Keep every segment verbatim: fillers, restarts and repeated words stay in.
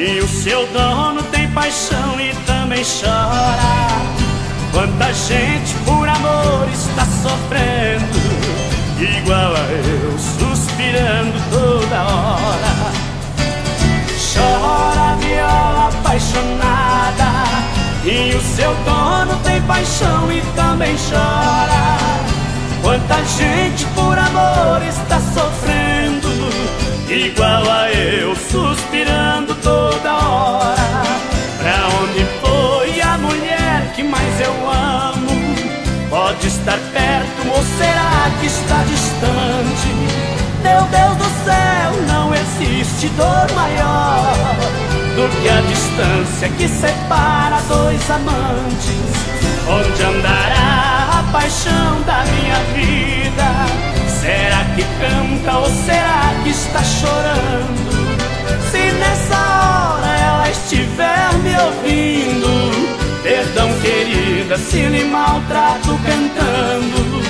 E o seu dono tem paixão e também chora. Quanta gente por amor está sofrendo, igual a eu, suspirando toda hora. Chora a viola apaixonada, e o seu dono tem paixão e também chora. Quanta gente por amor está sofrendo, igual a eu, suspirando toda hora. Pra onde foi a mulher que mais eu amo? Pode estar perto ou será que está distante? Meu Deus do céu, não existe dor maior do que a distância que separa dois amantes. Onde andará a paixão da minha vida? Será que canta ou será que está chorando? Se nessa hora ela estiver me ouvindo, perdão querida se lhe maltrato cantando.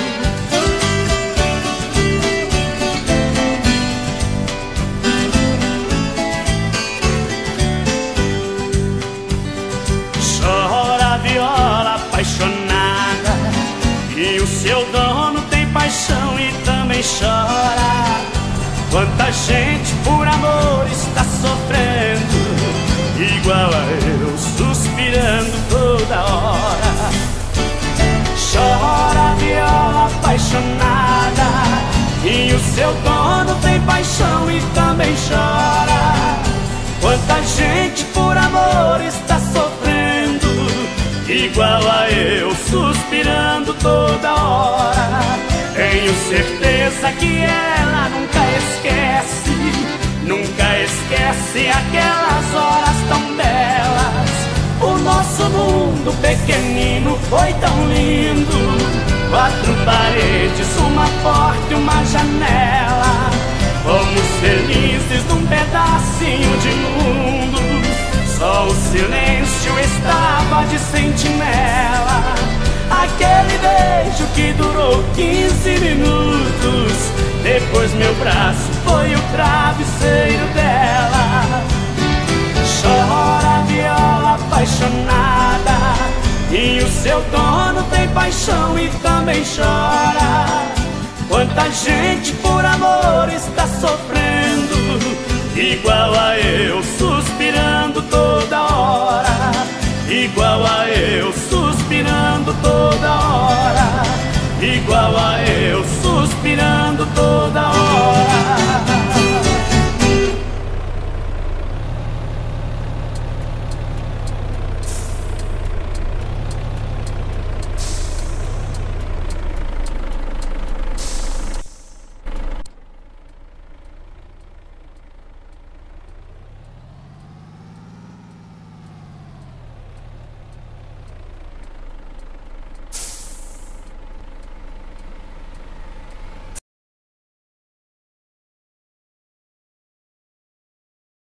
Chora a viola apaixonada, e o seu dono tem paixão e também chora. Quanta gente por amor está sofrendo, igual a eu, suspirando toda hora. Chora a viola apaixonada, e o seu dono tem paixão e também chora. Quanta gente por amor está sofrendo, igual a eu, suspirando toda hora. Tenho certeza que ela nunca esquece, nunca esquece aquelas horas tão belas. O nosso mundo pequenino foi tão lindo, quatro paredes, uma porta e uma janela. Fomos felizes num pedacinho de mundo, só o silêncio estava de sentinela. Aquele beijo que durou quinze minutos, depois meu braço foi o travesseiro dela. Chora a viola apaixonada, e o seu dono tem paixão e também chora. Quanta gente por amor está sofrendo, igual a eu, suspirando toda hora. Igual a eu, suspirando toda hora. Igual a eu, suspirando toda hora.